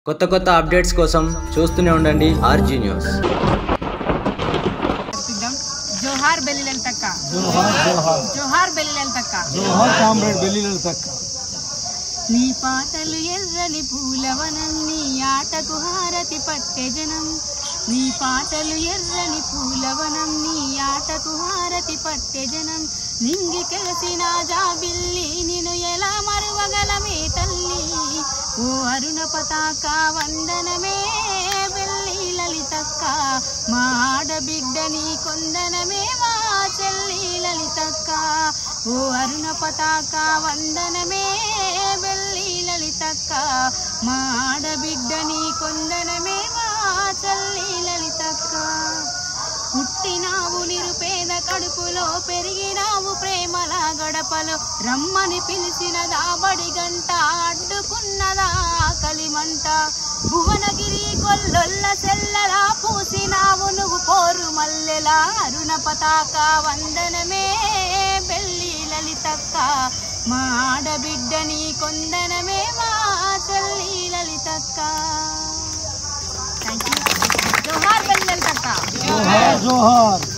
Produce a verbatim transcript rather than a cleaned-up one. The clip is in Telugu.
కొత్త కొత్త అప్డేట్స్ కోసం చూస్తూనే ఉండండి ఆర్జీ న్యూస్। జోహార్ బెల్లి లలితక్క, జోహార్ జోహార్ జోహార్ బెల్లి లలితక్క, జోహార్ కామ్రేడ్ బెల్లి లలితక్క। నీ పాటలు ఎర్రని పూలవనం, నీ ఆటకు హారతి పట్టే జనం। నీ పాటలు ఎర్రని పూలవనం, నీ ఆటకు హారతి పట్టే జనం। నింగి కలిసిన జాబిల్లి నిన్ను ఎలా మరువగలమే తల్లి। ఓ అరుణ పతాక వందనమే బెల్లి లలితక్క, మా ఆడబిడ్డ నీ కొందనమే మా చెల్లి లలితక్క। ఓ అరుణ పతాక వందనమే బెల్లి లలితక్క, మా ఆడబిడ్డ నీ కొందనమే మా చెల్లి లలితక్క। పుట్టినావు నిరుపేద కడుపులో, పెరిగినావు ప్రేమల గడపలో। రమ్మని పిలిచిన దాబడి గంట, అడ్డుకున్నదా కలిమంట। భువనగిరి గొల్లొల్ల సెల్లలా పూసినావు నువ్వు పోరు మల్లెలా। అరుణ పతాక వందనమే బెల్లి లలితక్క, మా ఆడబిడ్డ నీ కొందనమే మా చెల్లి లలితక్క। Thank you. జోహార్ బెల్లి లలితక్క, జోహార్ జోహార్।